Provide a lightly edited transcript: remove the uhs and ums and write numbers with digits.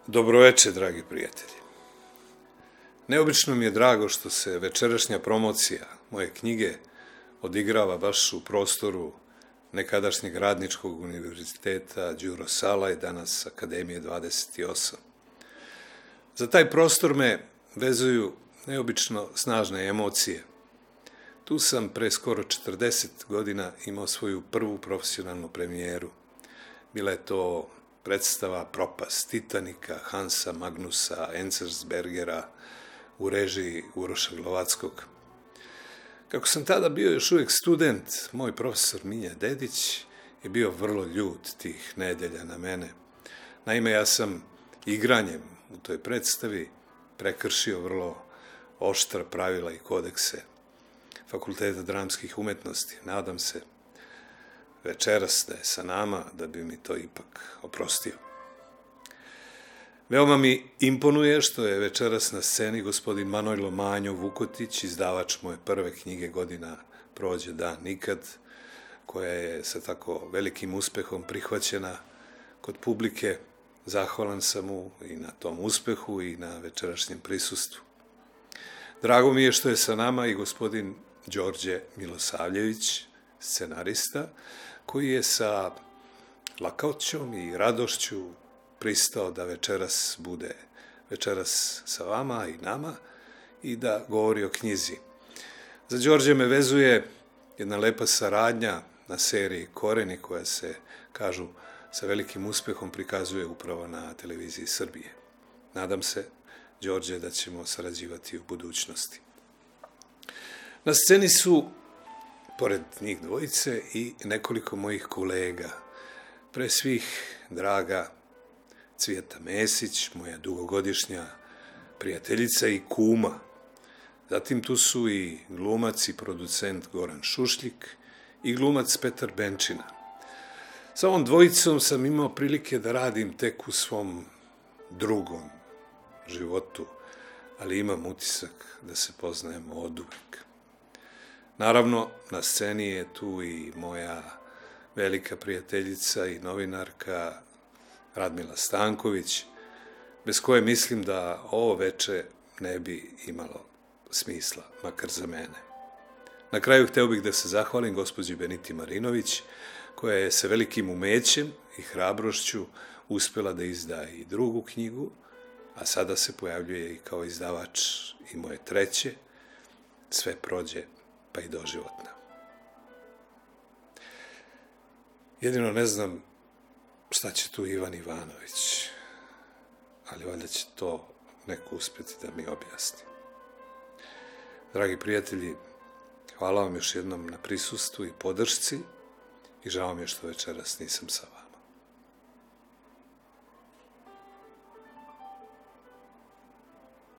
Dobroveče, dragi prijatelji. Neobično mi je drago što se večerašnja promocija moje knjige odigrava baš u prostoru nekadašnjeg Radničkog univerziteta Đuro Salaj, danas Akademije 28. Za taj prostor me vezuju neobično snažne emocije. Tu sam pre skoro 40 godina imao svoju prvu profesionalnu premijeru. Bila je to predstava Propast Titanika, Hansa Magnusa, Enzersbergera u režiji Uroša Glovackog. Kako sam tada bio još uvijek student, moj profesor Minja Dedić je bio vrlo ljut tih nedelja na mene. Naime, ja sam igranjem u toj predstavi prekršio vrlo oštra pravila i kodekse Fakulteta dramskih umetnosti. Nadam se večeras da je sa nama, da bi mi to ipak oprostio. Veoma mi imponuje što je večeras na sceni gospodin Manojlo Manjo Vukotić, izdavač moje prve knjige Godina prođe dan nikad, koja je sa tako velikim uspehom prihvaćena kod publike. Zahvalan sam mu i na tom uspehu i na večerašnjem prisustvu. Drago mi je što je sa nama i gospodin Đorđe Milosavljević, scenarista, koji je sa lakoćom i radošću pristao da večeras bude večeras sa vama i nama i da govori o knjizi. Za Đorđe me vezuje jedna lepa saradnja na seriji Koreni, koja se, kažu, sa velikim uspehom prikazuje upravo na televiziji Srbije. Nadam se, Đorđe, da ćemo sarađivati u budućnosti. Na sceni su, pored njih dvojice, i nekoliko mojih kolega. Pre svih, draga Cvijeta Mesić, moja dugogodišnja prijateljica i kuma. Zatim tu su i glumac i producent Goran Šušljik i glumac Petar Benčina. Sa ovom dvojicom sam imao prilike da radim tek u svom drugom životu, ali imam utisak da se poznajemo oduvek. Naravno, na sceni je tu i moja velika prijateljica i novinarka Radmila Stanković, bez koje mislim da ovo veče ne bi imalo smisla, makar za mene. Na kraju hteo bih da se zahvalim gospođi Beniti Marinović, koja je sa velikim umećem i hrabrošću uspela da izda i drugu knjigu, a sada se pojavljuje i kao izdavač i moje treće, Sve prođe, pa i doživotna. Jedino ne znam šta će tu Ivan Ivanović, ali valjda će to neko uspjeti da mi objasni. Dragi prijatelji, hvala vam još jednom na prisustvu i podršci i žao mi je što večeras nisam sa vama.